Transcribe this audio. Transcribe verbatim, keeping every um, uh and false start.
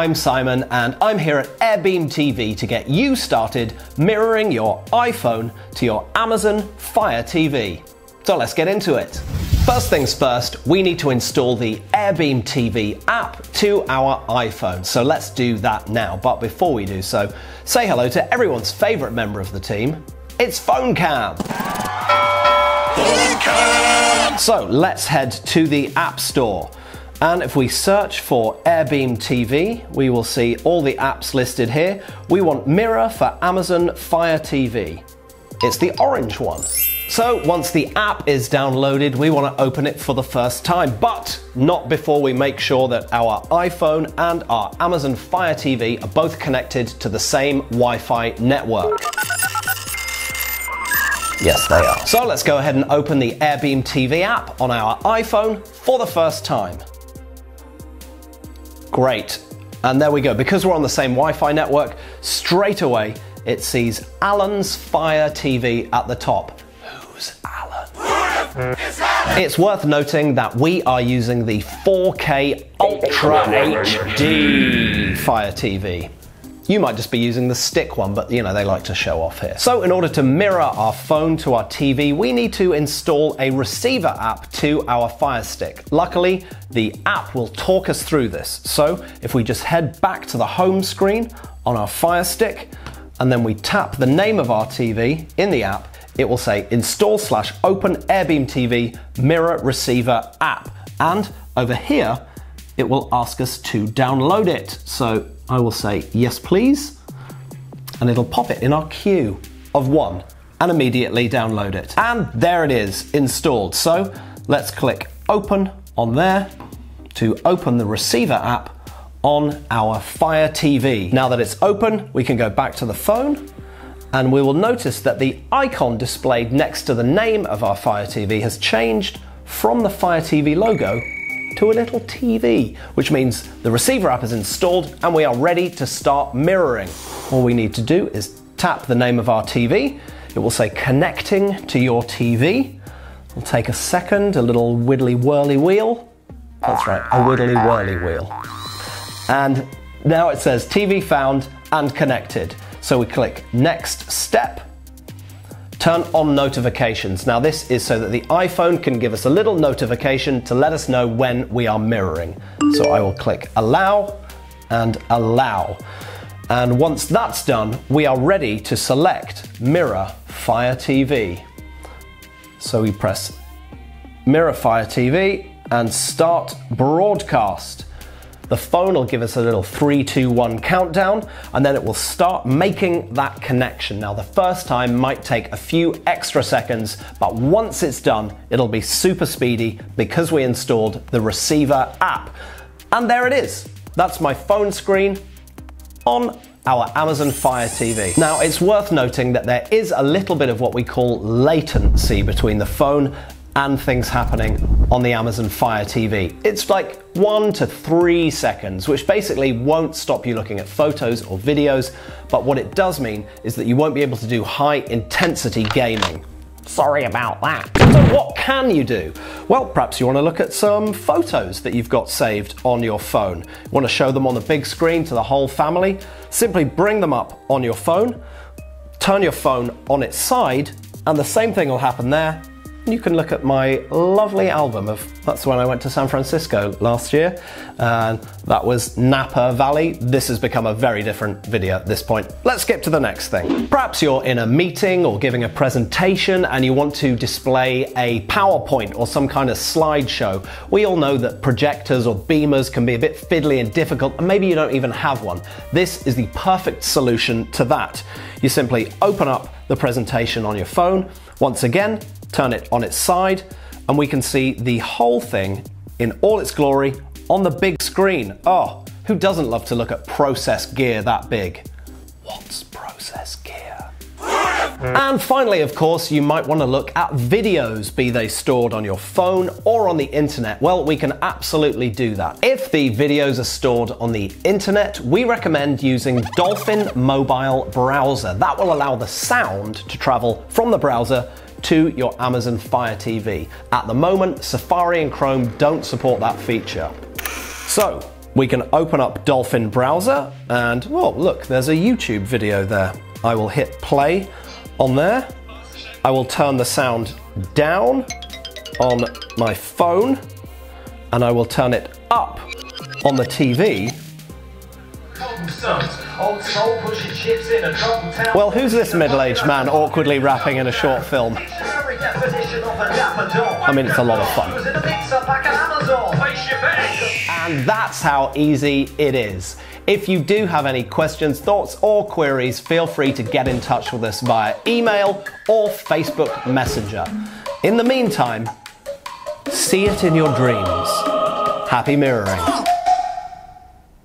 I'm Simon and I'm here at AirBeamTV to get you started mirroring your iPhone to your Amazon Fire T V. So let's get into it. First things first, we need to install the AirBeamTV app to our iPhone. So let's do that now. But before we do so, say hello to everyone's favorite member of the team. It's Phone Cam. Phone Cam. So let's head to the App Store. And if we search for AirBeamTV, we will see all the apps listed here. We want Mirror for Amazon Fire T V. It's the orange one. So once the app is downloaded, we want to open it for the first time, but not before we make sure that our iPhone and our Amazon Fire T V are both connected to the same Wi-Fi network. Yes, they are. So let's go ahead and open the AirBeamTV app on our iPhone for the first time. Great. And there we go. Because we're on the same Wi-Fi network, straight away it sees Alan's Fire T V at the top. Who's Alan? It's Alan? It's worth noting that we are using the four K Ultra H D Fire T V. You might just be using the stick one, but you know, they like to show off here. So in order to mirror our phone to our T V, we need to install a receiver app to our Fire Stick. Luckily, the app will talk us through this. So if we just head back to the home screen on our Fire Stick, and then we tap the name of our T V in the app, it will say install slash open AirBeamTV mirror receiver app. And over here, it will ask us to download it. So I will say yes please, and it'll pop it in our queue of one and immediately download it. And there it is, installed. So let's click open on there to open the receiver app on our Fire T V. Now that it's open, we can go back to the phone and we will notice that the icon displayed next to the name of our Fire T V has changed from the Fire T V logo to a little T V, which means the receiver app is installed and we are ready to start mirroring. All we need to do is tap the name of our T V. It will say connecting to your T V. It'll take a second, a little widdly whirly wheel. That's right, a widdly whirly wheel. And now it says T V found and connected. So we click next step. Turn on notifications. Now this is so that the iPhone can give us a little notification to let us know when we are mirroring. So I will click allow and allow. And once that's done, we are ready to select Mirror Fire T V. So we press Mirror Fire T V and start broadcast. The phone will give us a little three, two, one countdown, and then it will start making that connection. Now, the first time might take a few extra seconds, but once it's done, it'll be super speedy because we installed the receiver app. And there it is. That's my phone screen on our Amazon Fire T V. Now, it's worth noting that there is a little bit of what we call latency between the phone and things happening on the Amazon Fire T V. It's like one to three seconds, which basically won't stop you looking at photos or videos, but what it does mean is that you won't be able to do high intensity gaming. Sorry about that. So what can you do? Well, perhaps you want to look at some photos that you've got saved on your phone. You want to show them on the big screen to the whole family? Simply bring them up on your phone, turn your phone on its side, and the same thing will happen there. You can look at my lovely album of, that's when I went to San Francisco last year, and that was Napa Valley. This has become a very different video at this point. Let's skip to the next thing. Perhaps you're in a meeting or giving a presentation and you want to display a PowerPoint or some kind of slideshow. We all know that projectors or beamers can be a bit fiddly and difficult, and maybe you don't even have one. This is the perfect solution to that. You simply open up the presentation on your phone. Once again, turn it on its side, and we can see the whole thing in all its glory on the big screen. Oh, who doesn't love to look at process gear that big? What's process gear? And finally, of course, you might want to look at videos, be they stored on your phone or on the internet. Well, we can absolutely do that. If the videos are stored on the internet, we recommend using Dolphin Mobile Browser. That will allow the sound to travel from the browser to your Amazon Fire T V. At the moment, Safari and Chrome don't support that feature. So, We can open up Dolphin browser and, well, look, there's a YouTube video there. I will hit play on there. I will turn the sound down on my phone and I will turn it up on the T V. Well, who's this middle-aged man awkwardly rapping in a short film? I mean, it's a lot of fun. And that's how easy it is. If you do have any questions, thoughts, or queries, feel free to get in touch with us via email or Facebook Messenger. In the meantime, see it in your dreams. Happy mirroring.